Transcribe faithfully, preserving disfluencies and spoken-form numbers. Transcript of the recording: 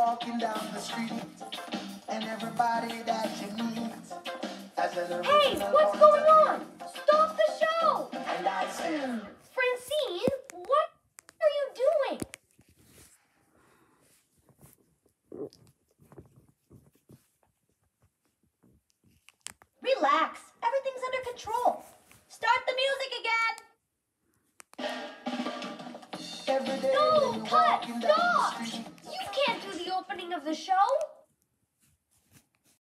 walking down the street, and everybody that you meet has an Hey, what's going on? Stop the show! And I said, Francine, what are you doing? Relax. Everything's under control. Start the music again. every day No, when you're cut, walking down the stop. street. You can't do the opening of the show.